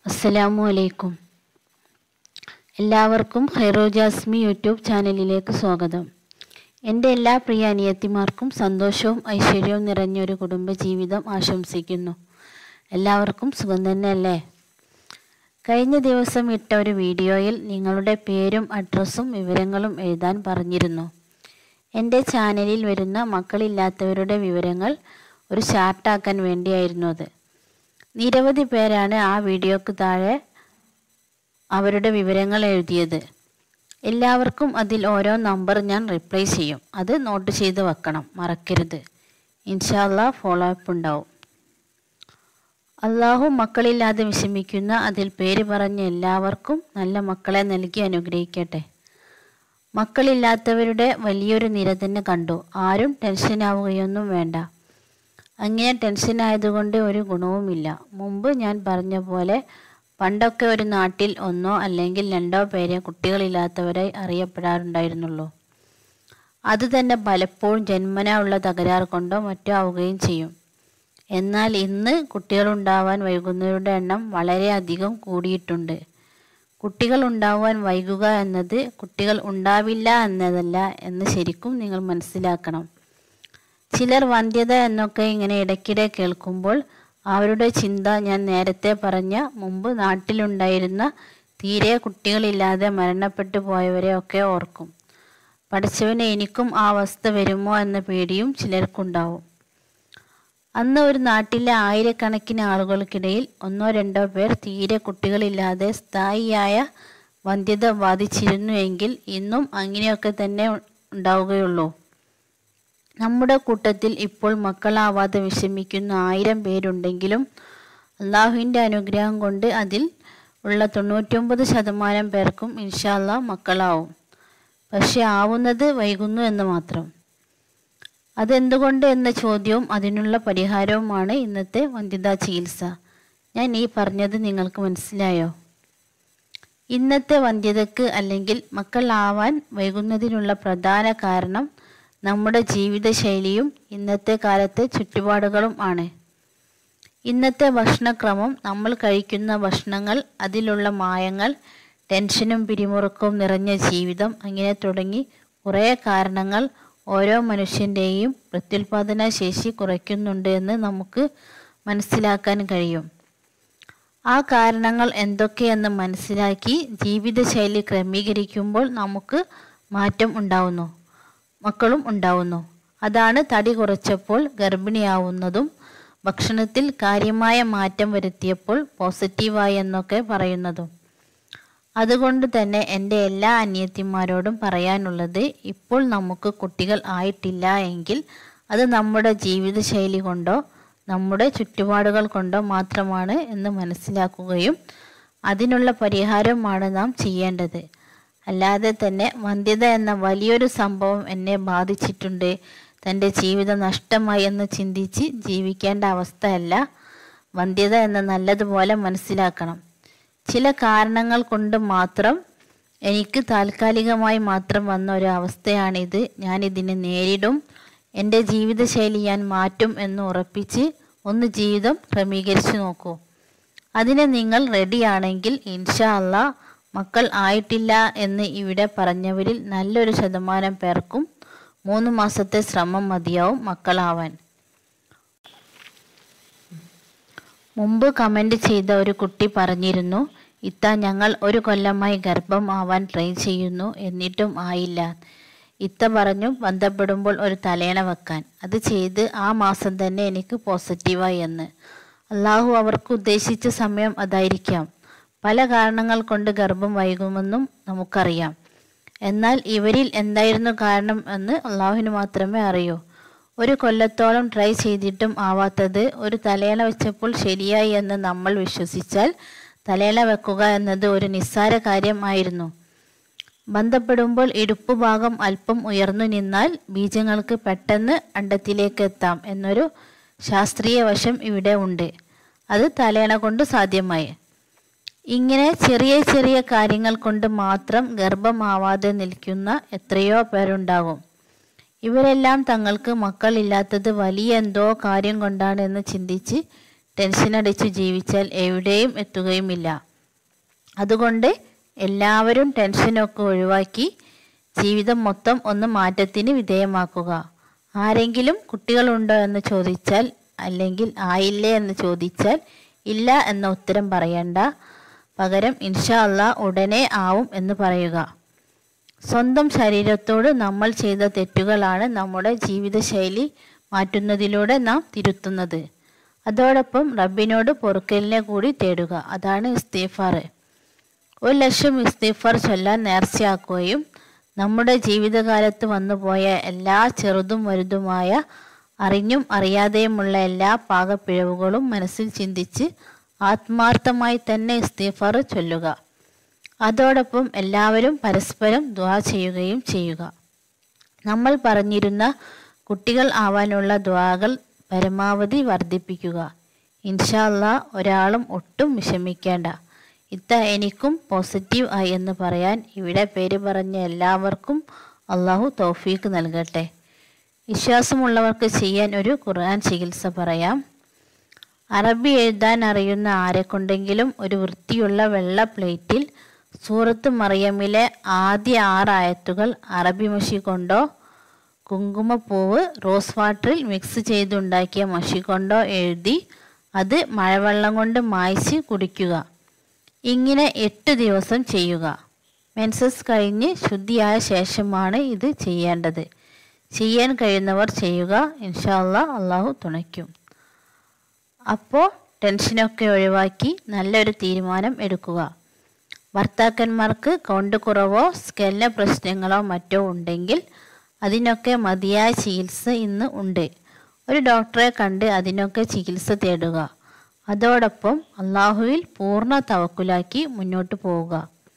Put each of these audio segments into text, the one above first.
അസ്സലാമു അലൈക്കും. എല്ലാവർക്കും ഖൈറോ ജാസ്മി യൂട്യൂബ് ചാനലിലേക്ക് സ്വാഗതം. എൻ്റെ എല്ലാ പ്രിയ അനിയത്തിമാർക്കും സന്തോഷവും ഐശ്വര്യവും നിറഞ്ഞൊരു കുടുംബജീവിതം ആശംസിക്കുന്നു. എല്ലാവർക്കും സുഖം തന്നെയല്ലേ? കഴിഞ്ഞ ദിവസം ഇട്ട ഒരു വീഡിയോയിൽ നിങ്ങളുടെ പേരും അഡ്രസ്സും വിവരങ്ങളും എഴുതാൻ പറഞ്ഞിരുന്നു. എൻ്റെ ചാനലിൽ വരുന്ന മക്കളില്ലാത്തവരുടെ വിവരങ്ങൾ ഒരു ചാർട്ടാക്കാൻ വേണ്ടിയായിരുന്നു അത്. നിരവധി പേരാണ് ആ വീഡിയോക്ക് താഴെ അവരുടെ വിവരങ്ങൾ എഴുതിയത്. എല്ലാവർക്കും അതിൽ ഓരോ നമ്പർ ഞാൻ റിപ്ലൈ ചെയ്യും. അത് നോട്ട് ചെയ്ത് വെക്കണം, മറക്കരുത്. ഇൻഷാ അല്ലാഹ് ഫോളോ അപ്പ് ഉണ്ടാവും. അള്ളാഹു മക്കളില്ലാതെ വിഷമിക്കുന്ന അതിൽ പേര് പറഞ്ഞ എല്ലാവർക്കും നല്ല മക്കളെ നൽകി അനുഗ്രഹിക്കട്ടെ. മക്കളില്ലാത്തവരുടെ വലിയൊരു നിര തന്നെ കണ്ടു. ആരും ടെൻഷനാവുകയൊന്നും വേണ്ട. അങ്ങനെ ടെൻഷനായതുകൊണ്ട് ഒരു ഗുണവുമില്ല. മുമ്പ് ഞാൻ പറഞ്ഞ പോലെ പണ്ടൊക്കെ ഒരു നാട്ടിൽ ഒന്നോ അല്ലെങ്കിൽ രണ്ടോ പേരെ കുട്ടികളില്ലാത്തവരായി അറിയപ്പെടാറുണ്ടായിരുന്നുള്ളൂ. അത് തന്നെ പലപ്പോഴും ജന്മനാ ഉള്ള തകരാർ കൊണ്ടോ മറ്റോ ആവുകയും ചെയ്യും. എന്നാൽ ഇന്ന് കുട്ടികളുണ്ടാവാൻ വൈകുന്നവരുടെ എണ്ണം വളരെയധികം കൂടിയിട്ടുണ്ട്. കുട്ടികൾ ഉണ്ടാവാൻ വൈകുക എന്നത് കുട്ടികൾ ഉണ്ടാവില്ല എന്നതല്ല എന്ന് ശരിക്കും നിങ്ങൾ മനസ്സിലാക്കണം. ചിലർ വന്ധ്യത എന്നൊക്കെ ഇങ്ങനെ ഇടയ്ക്കിടെ കേൾക്കുമ്പോൾ അവരുടെ ചിന്ത ഞാൻ നേരത്തെ പറഞ്ഞ മുമ്പ് നാട്ടിലുണ്ടായിരുന്ന തീരെ കുട്ടികളില്ലാതെ മരണപ്പെട്ടു പോയവരെ ഒക്കെ ഓർക്കും. പഠിച്ചവനെ എനിക്കും ആ അവസ്ഥ വരുമോ എന്ന പേടിയും ചിലർക്കുണ്ടാവും. അന്ന് ഒരു നാട്ടിലെ ആയിരക്കണക്കിന് ആളുകൾക്കിടയിൽ ഒന്നോ രണ്ടോ പേർ തീരെ കുട്ടികളില്ലാതെ സ്ഥായിയായ വന്ധ്യത ബാധിച്ചിരുന്നു എങ്കിൽ ഇന്നും അങ്ങനെയൊക്കെ തന്നെ ഉണ്ടാവുകയുള്ളൂ. നമ്മുടെ കൂട്ടത്തിൽ ഇപ്പോൾ മക്കളാവാതെ വിഷമിക്കുന്ന 1000 പേരുണ്ടെങ്കിലും അള്ളാഹുവിൻ്റെ അനുഗ്രഹം കൊണ്ട് അതിൽ ഉള്ള 99% പേർക്കും ഇൻഷാ അല്ലാഹ് മക്കളാവും. പക്ഷെ ആവുന്നത് വൈകുന്നു എന്ന് മാത്രം. അതെന്തുകൊണ്ട് എന്ന ചോദ്യവും അതിനുള്ള പരിഹാരവുമാണ് ഇന്നത്തെ വന്ധ്യതാ ചികിത്സ. ഞാൻ ഈ പറഞ്ഞത് നിങ്ങൾക്ക് മനസ്സിലായോ? ഇന്നത്തെ വന്ധ്യതയ്ക്ക് അല്ലെങ്കിൽ മക്കളാവാൻ വൈകുന്നതിനുള്ള പ്രധാന കാരണം നമ്മുടെ ജീവിതശൈലിയും ഇന്നത്തെ കാലത്തെ ചുറ്റുപാടുകളും ആണ്. ഇന്നത്തെ ഭക്ഷണക്രമം, നമ്മൾ കഴിക്കുന്ന ഭക്ഷണങ്ങൾ, അതിലുള്ള മായങ്ങൾ, ടെൻഷനും പിരിമുറുക്കവും നിറഞ്ഞ ജീവിതം, അങ്ങനെ തുടങ്ങി കുറേ കാരണങ്ങൾ ഓരോ മനുഷ്യൻ്റെയും പ്രത്യുൽപാദന ശേഷി കുറയ്ക്കുന്നുണ്ട് എന്ന് നമുക്ക് മനസ്സിലാക്കാൻ കഴിയും. ആ കാരണങ്ങൾ എന്തൊക്കെയെന്ന് മനസ്സിലാക്കി ജീവിതശൈലി ക്രമീകരിക്കുമ്പോൾ നമുക്ക് മാറ്റം ഉണ്ടാവുന്നു, മക്കളും ഉണ്ടാവുന്നു. അതാണ് തടി കുറച്ചപ്പോൾ ഗർഭിണിയാവുന്നതും ഭക്ഷണത്തിൽ കാര്യമായ മാറ്റം വരുത്തിയപ്പോൾ പോസിറ്റീവായി എന്നൊക്കെ പറയുന്നതും. അതുകൊണ്ട് തന്നെ എൻ്റെ എല്ലാ അനിയത്തിമാരോടും പറയാനുള്ളത്, ഇപ്പോൾ നമുക്ക് കുട്ടികൾ ആയിട്ടില്ല എങ്കിൽ അത് നമ്മുടെ ജീവിതശൈലി കൊണ്ടോ നമ്മുടെ ചുറ്റുപാടുകൾ കൊണ്ടോ മാത്രമാണ് എന്ന് മനസ്സിലാക്കുകയും അതിനുള്ള പരിഹാരവുമാണ് നാം ചെയ്യേണ്ടത്. അല്ലാതെ തന്നെ വന്ധ്യത എന്ന വലിയൊരു സംഭവം എന്നെ ബാധിച്ചിട്ടുണ്ട്, തൻ്റെ ജീവിതം നഷ്ടമായി എന്ന് ചിന്തിച്ച് ജീവിക്കേണ്ട അവസ്ഥയല്ല വന്ധ്യത എന്ന് നല്ലതുപോലെ മനസ്സിലാക്കണം. ചില കാരണങ്ങൾ കൊണ്ട് മാത്രം എനിക്ക് താൽക്കാലികമായി മാത്രം വന്ന ഒരു അവസ്ഥയാണിത്. ഞാനിതിനെ നേരിടും, എൻ്റെ ജീവിതശൈലി ഞാൻ മാറ്റും എന്ന് ഉറപ്പിച്ച് ഒന്ന് ജീവിതം ക്രമീകരിച്ചു നോക്കൂ. അതിന് നിങ്ങൾ റെഡിയാണെങ്കിൽ ഇൻഷാ അല്ലാഹ് മക്കൾ ആയിട്ടില്ല എന്ന് ഇവിടെ പറഞ്ഞവരിൽ നല്ലൊരു ശതമാനം പേർക്കും 3 മാസത്തെ ശ്രമം മതിയാവും മക്കളാവാൻ. മുമ്പ് കമൻ്റ് ചെയ്ത ഒരു കുട്ടി പറഞ്ഞിരുന്നു, ഇത്ത ഞങ്ങൾ 1 കൊല്ലമായി ഗർഭം ആവാൻ ട്രൈ ചെയ്യുന്നു, എന്നിട്ടും ആയില്ല. ഇത്ത പറഞ്ഞു ബന്ധപ്പെടുമ്പോൾ ഒരു തലേണ വെക്കാൻ. അത് ചെയ്ത് ആ മാസം തന്നെ എനിക്ക് പോസിറ്റീവായി എന്ന്. അള്ളാഹു അവർക്ക് ഉദ്ദേശിച്ച സമയം അതായിരിക്കാം. പല കാരണങ്ങൾ കൊണ്ട് ഗർഭം വൈകുമെന്നും നമുക്കറിയാം. എന്നാൽ ഇവരിൽ എന്തായിരുന്നു കാരണം എന്ന് അള്ളാഹുവിന് മാത്രമേ അറിയൂ. 1 കൊല്ലത്തോളം ട്രൈ ചെയ്തിട്ടും ആവാത്തത് ഒരു തലേണ വെച്ചപ്പോൾ ശരിയായി എന്ന് നമ്മൾ വിശ്വസിച്ചാൽ തലേണ വെക്കുക എന്നത് ഒരു നിസ്സാര കാര്യം ആയിരുന്നു. ബന്ധപ്പെടുമ്പോൾ ഇടുപ്പ് ഭാഗം അല്പം ഉയർന്നു നിന്നാൽ ബീജങ്ങൾക്ക് പെട്ടെന്ന് അണ്ടത്തിലേക്ക് എത്താം എന്നൊരു ശാസ്ത്രീയ വശം ഇവിടെ ഉണ്ട്. അത് തലേണ കൊണ്ട് സാധ്യമായി. ഇങ്ങനെ ചെറിയ ചെറിയ കാര്യങ്ങൾ കൊണ്ട് മാത്രം ഗർഭമാവാതെ നിൽക്കുന്ന എത്രയോ പേരുണ്ടാകും. ഇവരെല്ലാം തങ്ങൾക്ക് മക്കളില്ലാത്തത് വലിയ എന്തോ കാര്യം കൊണ്ടാണ് എന്ന് ചിന്തിച്ച് ടെൻഷനടിച്ച് ജീവിച്ചാൽ എവിടെയും എത്തുകയുമില്ല. അതുകൊണ്ട് എല്ലാവരും ടെൻഷനൊക്കെ ഒഴിവാക്കി ജീവിതം മൊത്തം ഒന്ന് മാറ്റത്തിന് വിധേയമാക്കുക. ആരെങ്കിലും കുട്ടികളുണ്ടോ എന്ന് ചോദിച്ചാൽ, അല്ലെങ്കിൽ ആയില്ലേ എന്ന് ചോദിച്ചാൽ ഇല്ല എന്ന ഉത്തരം പറയണ്ട. പകരം ഇൻഷാ അല്ലാ ഉടനെ ആവും എന്ന് പറയുക. സ്വന്തം ശരീരത്തോട് നമ്മൾ ചെയ്ത തെറ്റുകളാണ് നമ്മുടെ ജീവിതശൈലി മാറ്റുന്നതിലൂടെ നാം തിരുത്തുന്നത്. അതോടൊപ്പം റബ്ബിനോട് പൊറുക്കലിനെ കൂടി തേടുക. അതാണ് ഇസ്തിഗ്ഫാർ. 1,00,000 ഇസ്തിഗ്ഫാർ ചൊല്ലാൻ നേർച്ചയാക്കുകയും നമ്മുടെ ജീവിതകാലത്ത് വന്നുപോയ എല്ലാ ചെറുതും വലുതുമായ അറിഞ്ഞും അറിയാതെയുമുള്ള എല്ലാ പാകപ്പിഴവുകളും മനസ്സിൽ ചിന്തിച്ച് ആത്മാർത്ഥമായി തന്നെ ഇസ്തിഗ്ഫാർ ചൊല്ലുക. അതോടൊപ്പം എല്ലാവരും പരസ്പരം ദുആ ചെയ്യുകയും ചെയ്യുക. നമ്മൾ പറഞ്ഞിരുന്ന കുട്ടികൾ ആവാനുള്ള ദുആകൾ പരമാവധി വർദ്ധിപ്പിക്കുക. ഇൻഷാ അല്ലാ ഒരാളും ഒട്ടും വിഷമിക്കേണ്ട. എനിക്കും പോസിറ്റീവ് ആയി എന്ന് പറയാൻ ഇവിടെ പേര് പറഞ്ഞ എല്ലാവർക്കും അള്ളാഹു തൗഫീക്ക് നൽകട്ടെ. വിശ്വാസമുള്ളവർക്ക് ചെയ്യാൻ ഒരു ഖുർആൻ ചികിത്സ പറയാം. അറബി എഴുതാൻ അറിയുന്ന ആരെക്കൊണ്ടെങ്കിലും ഒരു വൃത്തിയുള്ള വെള്ള പ്ലേറ്റിൽ സൂറത്ത് മറിയമിലെ ആദ്യ 6 ആയത്തുകൾ അറബി മഷി കൊണ്ടോ കുങ്കുമപ്പൂവ് റോസ് വാട്ടറിൽ മിക്സ് ചെയ്തുണ്ടാക്കിയ മഷി കൊണ്ടോ എഴുതി അത് മഴവെള്ളം കൊണ്ട് മായ്ച്ച് കുടിക്കുക. ഇങ്ങനെ 8 ദിവസം ചെയ്യുക. മെൻസസ് കഴിഞ്ഞ് ശുദ്ധിയായ ശേഷമാണ് ഇത് ചെയ്യേണ്ടത്. ചെയ്യാൻ കഴിയുന്നവർ ചെയ്യുക. ഇൻഷാ അല്ലാ അള്ളാഹു തുണയ്ക്കും. അപ്പോൾ ടെൻഷനൊക്കെ ഒഴിവാക്കി നല്ലൊരു തീരുമാനം എടുക്കുക. ഭർത്താക്കന്മാർക്ക് കൗണ്ട് കുറവോ സ്കെല്ല പ്രശ്നങ്ങളോ മറ്റോ ഉണ്ടെങ്കിൽ അതിനൊക്കെ മതിയായ ചികിത്സ ഇന്ന് ഉണ്ട്. ഒരു ഡോക്ടറെ കണ്ട് അതിനൊക്കെ ചികിത്സ തേടുക. അതോടൊപ്പം അള്ളാഹുവിൽ പൂർണ്ണ തവക്കുലാക്കി മുന്നോട്ട് പോവുക.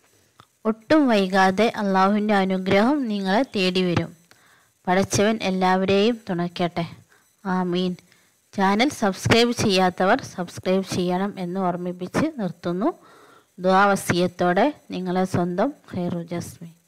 ഒട്ടും വൈകാതെ അള്ളാഹുവിൻ്റെ അനുഗ്രഹം നിങ്ങളെ തേടി വരും. പടച്ചവൻ എല്ലാവരെയും തുണയ്ക്കട്ടെ. ആമീൻ. ചാനൽ സബ്സ്ക്രൈബ് ചെയ്യാത്തവർ സബ്സ്ക്രൈബ് ചെയ്യണം എന്ന് ഓർമ്മിപ്പിച്ച് നിർത്തുന്നു. ദുആ വസിയത്തോടെ നിങ്ങളെ സ്വന്തം ഖൈറു ജസ്മി.